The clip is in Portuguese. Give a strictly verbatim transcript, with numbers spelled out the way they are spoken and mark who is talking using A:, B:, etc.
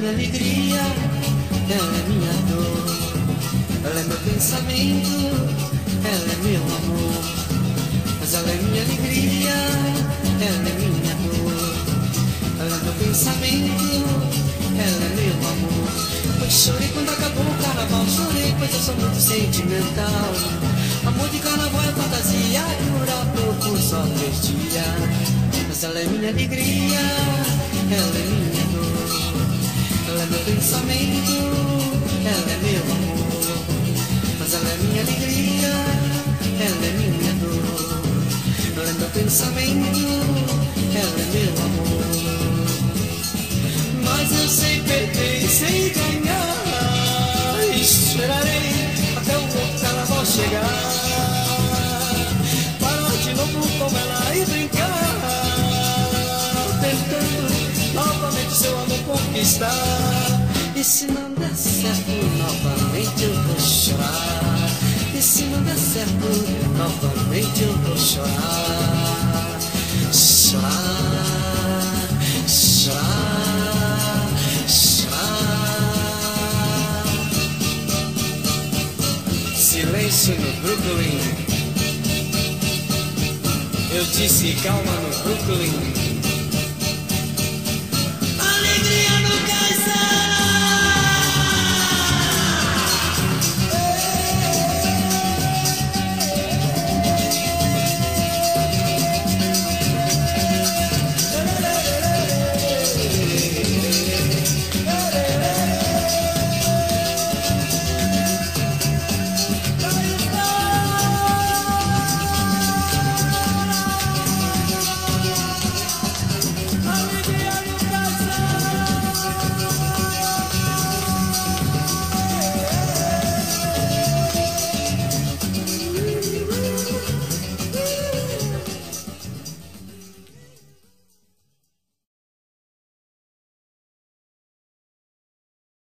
A: minha alegria, ela é minha dor. Ela é meu pensamento, ela é meu amor. Mas ela é minha alegria, ela é minha dor. Ela é meu pensamento, ela é meu amor. Pois chorei quando acabou o carnaval, chorei pois eu sou muito sentimental. Amor de carnaval é fantasia, dura pouco, só três dias. Mas ela é minha alegria, ela é minha dor. Ela é meu pensamento, ela é meu amor. Mas ela é minha alegria, ela é minha dor. Ela é meu pensamento, ela é meu amor. Mas eu sei perder e sei ganhar. Esperarei até o outro carnaval chegar, parar de novo com ela e brincar, tentando novamente seu amor conquistar. E se não der certo, novamente eu vou chorar. E se não der certo, novamente eu vou chorar. Chorar, chorar, chorar. Silêncio no Brooklyn. Eu disse calma no Brooklyn.